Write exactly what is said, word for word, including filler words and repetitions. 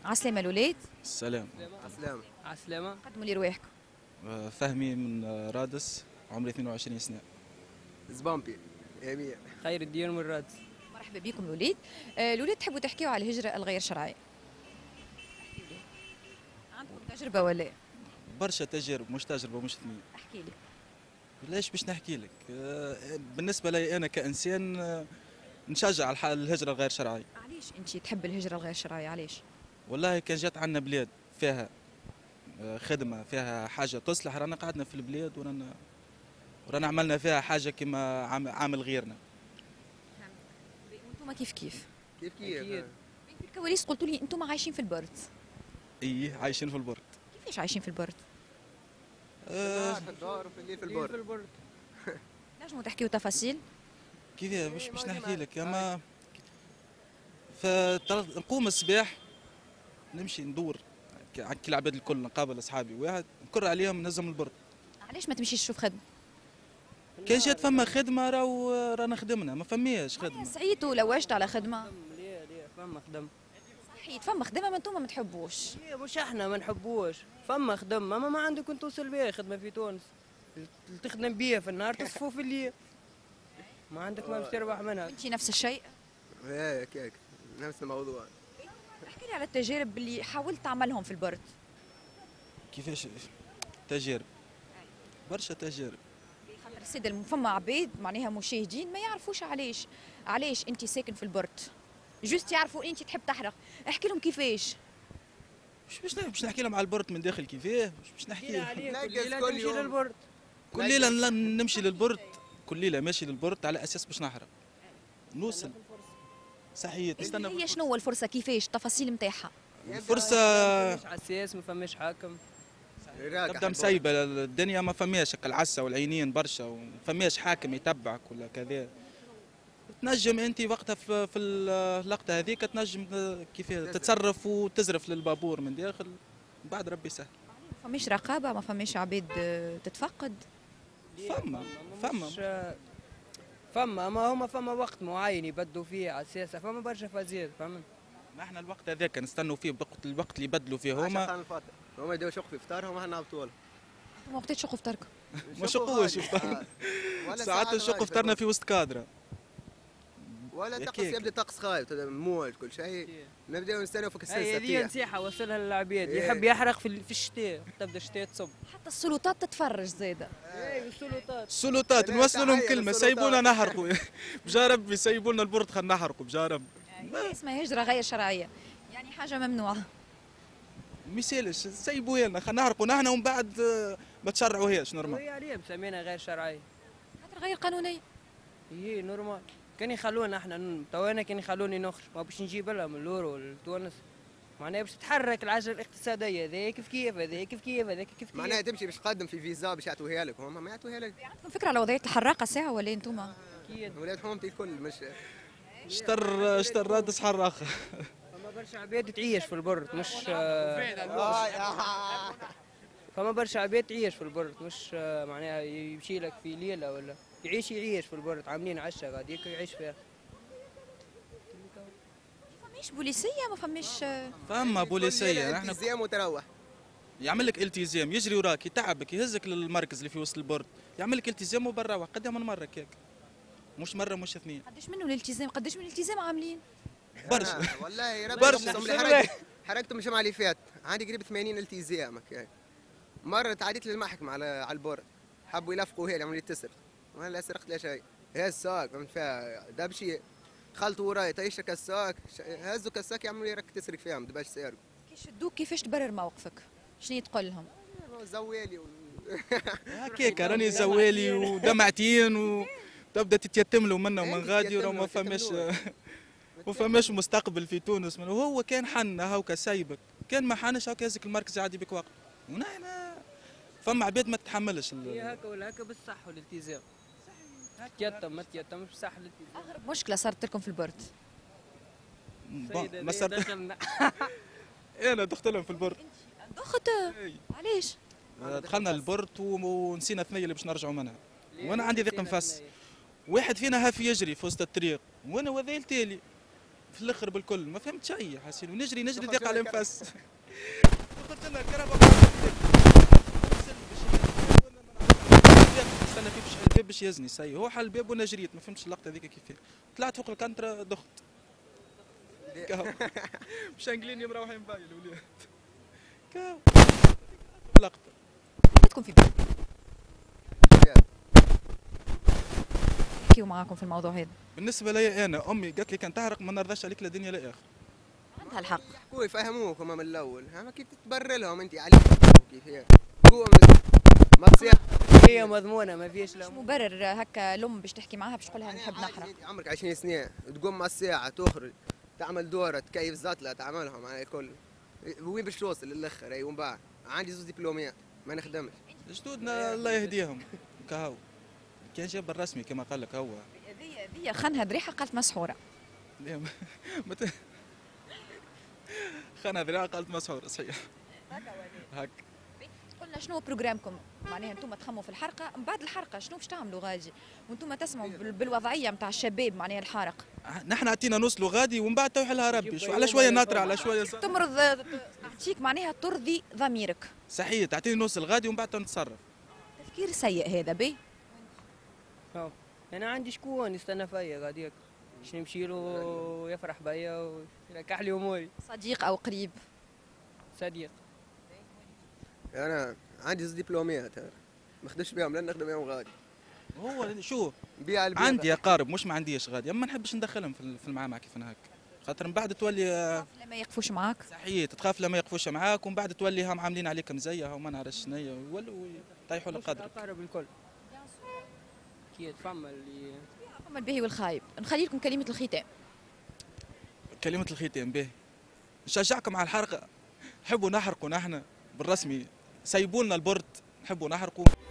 عسلامة الولاد. السلام. عسلامة. عسلامة. قدموا لي رواحكم. آه، فهمي من آه، رادس، عمري اثنين وعشرين سنة. زبامبي يمية. خير الدين من رادس. مرحبا بكم الولاد. آه، الولاد تحبوا تحكيوا على الهجرة الغير شرعية. عندكم تجربة ولا؟ برشا تجارب، مش تجربة مش اثنين. احكي لي. ليش باش نحكي لك؟ آه، بالنسبة لي أنا كإنسان آه، نشجع الح- الهجرة الغير شرعية. علاش انت تحب الهجرة الغير شرعية؟ علاش؟ والله كان جات عندنا بلاد فيها آه، خدمة، فيها حاجة تصلح، رانا قعدنا في البلاد ورانا ورانا عملنا فيها حاجة كما عام- عامل غيرنا. وانتم كيف كيف؟ كيف كيف؟ أكيد. في الكواليس قلتوا لي انتم عايشين في البرد. إيه، عايشين في البرد. كيفاش عايشين في البرد؟ آه، في الدار وفي الليل في الليل في البر. البرد. نجموا تحكيوا تفاصيل؟ كيف باش باش نحكي لك؟ اما فنقوم الصباح نمشي ندور ك- كي العباد الكل، نقابل اصحابي واحد نكر عليهم نهزم البرد. علاش ما تمشيش تشوف خدمة؟ كان جات فما خدمه راهو رانا خدمنا، ما فماش خدمه. سعيتوا لوجت على خدمة؟ ليه ليه فما خدم. صحيت فما خدمة ما انتم ما تحبوش. ليه مش احنا ما نحبوش. فما خدم اما ما عندكم توصل بيها خدمة في تونس. اللي تخدم بيها في النهار تصفو في الليل. ما عندك ما باش تربح منها. انت نفس الشيء؟ هيك هيك نفس الموضوع. احكي لي على التجارب اللي حاولت تعملهم في البرد. كيفاش تجارب؟ برشا تجارب. خاطر السيد الم- فما عباد معناها مشاهدين ما يعرفوش علاش علاش انت ساكن في البرد، جوست يعرفوا انت تحب تحرق. احكي لهم كيفاش. مش باش نح- باش نحكي لهم على البرد من داخل كيفاه، مش باش نحكي كيلا لهم. عليك نقص كل ليلة كل تمشي يوم. للبرد. كل ليله ن- نمشي للبرد، كل ليله ماشي للبرد على اساس باش نحرق نوصل. صحيح نستنى هي شنو الفرصه؟ كيفاش التفاصيل نتاعها؟ الفرصه. ما فماش عساس ما فماش حاكم. تبدا مسيبه الدنيا، ما فماش العسه والعينين برشا، وما فماش حاكم يتبعك ولا كذا. تنجم انت وقتها في في اللقطه هذيك تنجم كيف تتصرف وتزرف للبابور من داخل، بعد ربي سهل. فماش رقابه؟ ما فماش عباد آه، تتفقد؟ فما فما مش- فما ما هما فما وقت معين يبدوا فيه على السياسة. فما برشا فازير فهمت. ما احنا الوقت هذاك نستنوا فيه بوقت الوقت اللي يبدلوا فيه هما هما. هما يديروا شق في فطارهم احنا على طول. انتم وقتاش شقوا فطركم؟ ما شقوش فطار. ساعات الشق فطرنا في وسط كادره. ولا هيك طقس هيك. يبدا طقس خايف موج كل شيء. نبداو نستناو فوق هي هذه السلسله. نصيحة وصلها للعباد. إيه. يحب يحرق في ال- في الشتاء تبدا الشتاء تصب. حتى السلطات تتفرج زاده. ايه السلطات. السلطات لا، نوصلوا لهم تحية كلمه للسلطات. سيبونا نحرقوا. بجا ربي سيبوا لنا البرد خلينا نحرقوا بجا ربي. يعني اسمها هجره غير شرعيه، يعني حاجه ممنوعه. مثالش سيبوها لنا خلينا نحرقوا نحن ومن بعد آه، ما تشرعوهاش نورمال. وهي عليها مسمينها غير شرعية. خاطر غير قانونيه. هي نورمال. كان يخلونا احنا ن- تو انا كان يخلوني نخرج ما باش نجيب لها من الاورو لتونس. معناها باش تتحرك العجله الاقتصاديه هذا كيف كيف هذا كيف كيف هذا كيف كيف. معناها تمشي باش تقدم في فيزا باش يعطوها لك، هما ما يعطوها لك. عندكم فكره على وضعيه الحراقه ساعه ولا انتم؟ اكيد. ولاد حومتي الكل مش اشتر اشتر رادس حراخه. فما برشا عباد تعيش في البرد مش فما برشا عباد تعيش في البرد مش آه، معناها يمشي لك في ليله ولا يعيش يعيش في البرد عاملين عشه غاديك يعيش فيها. فماش بوليسيه؟ ما فماش فما بوليسيه احنا احنا التزام وتروح. يعمل لك التزام، يجري وراك يتعبك يهزك للمركز اللي في وسط البرد، يعمل لك التزام وبروح قدام من مره كيك. مش مره مش اثنين. قداش منه الالتزام؟ قداش من الالتزام عاملين؟ برشا. آه، والله ربي برشا. يقسم لي حرقت حرقتهم الجمعه اللي فاتت عندي قريب ثمانين التزام هكاك. مره تعديت للمحكمه على على البرد، حبوا يلفقوا هي عملوا لي تسرق، وانا لا سرقت لا شيء. هز الساق فهمت فيها دبشي خلطوا وراي طيشك الساق هزوا كالساق يعملوا لي راك تسرق فيها ما تبقاش سارق. كي شدوك كيفاش تبرر موقفك؟ شنو تقول لهم؟ زوالي و... هكاك راني زوالي ودمعتين وتبدا تتيتم له منا ومن غادي وراه ما فماش ما فماش مستقبل في تونس. وهو كان حن هاوكا سايبك، كان ما حنش هاكا يهزك المركز يعدي بك وقت. ونحن فما عباد ما تتحملش ال- هي هكا ولا هكا بالصح والالتزام. تيتم ما تيتم مش صح الالتزام. اغرب مشكله صارت لكم في البرد؟ بون، سيدة ما ذي صار دخلنا. انا دخت لهم في البرد. دخت؟ علاش؟ دخلنا البرد ونسينا ثنيه اللي باش نرجعوا منها، وانا عندي ضيق نسينا نفس. الثنية. واحد فينا هاف يجري في وسط الطريق وانا وذيل تالي في الاخر بالكل ما فهمت شيء حسين ونجري نجري ضيق على الانفاس. قلت لنا الكهرباء استنى فيه باش يحل الباب باش يهزني سي هو حل الباب وانا جريت ما فهمتش اللقطه هذيك كيفاه طلعت فوق الكانترا دخت كاو مش انجليني مروحين باي الولاد كاو لقطه لقيتكم في بالي نحكيو معاكم في الموضوع هذا. بالنسبه لي انا امي قالت لي كان تحرق ما نرضاش عليك لا دنيا لا اخر. عندها الحق. هو يفهموك هما من الاول، اما كيف تبرر لهم انت عليك كيف هي قوم ما تصيح هي مضمونه ما فيش مش لا مبرر هكا الام باش تحكي معاها باش تقولها نحب نحرق. انت عمرك عشرين سنه تقوم مع الساعه تخرج تعمل دوره تكيف زاتله تعملهم على الكل وين باش توصل للاخر اي ومن بعد عندي زوز دبلومات ما نخدمش جدودنا الله يهديهم كهو كان جاب الرسمي كما قال لك هو هذه هذه خانها ذريحه قالت مسحوره. لا ما ما ت- خانها ذراع قالت مسحور صحيح هك. قلنا شنو بروجرامكم معناها انتم تخموا في الحرقه من بعد الحرقه شنو باش تعملوا غادي وانتم تسمعوا بال- بالوضعيه نتاع الشباب معناها الحارق نحن عطينا نوصلوا غادي ومن بعد تو يحلها ربي شو على شويه نطرة على شويه ص- تمرض تعطيك معناها ترضي ضميرك. صحيح تعطيني نوصل غادي ومن بعد تو نتصرف. تفكير سيء هذا بي. أو. انا عندي شكون يستنى فيا غاديك باش نمشي له يفرح بيا ويركح لي اموري. صديق او قريب. صديق. انا عندي زوز دبلومات ما نخدمش بهم لان نخدم بهم غادي هو شو نبيع البيضة. عندي اقارب مش ما عنديش غادي اما ما نحبش ندخلهم في في المعمعة كيف انا هكا خاطر من بعد تولي آه، لما يقفوش معاك. صحيح تخاف لما يقفوش معاك ومن بعد تولي هم عاملين عليك مزيه وما نعرفش شنيا ويولوا يطيحوا لك قدرك. اقارب الكل. كي تفهم اللي أما الباهي والخايب نخلي لكم كلمه الختام. كلمة الختام به نشجعكم على الحرقة نحبوا نحرقوا نحن بالرسمي سيبوا لنا البرد نحبوا نحرقوا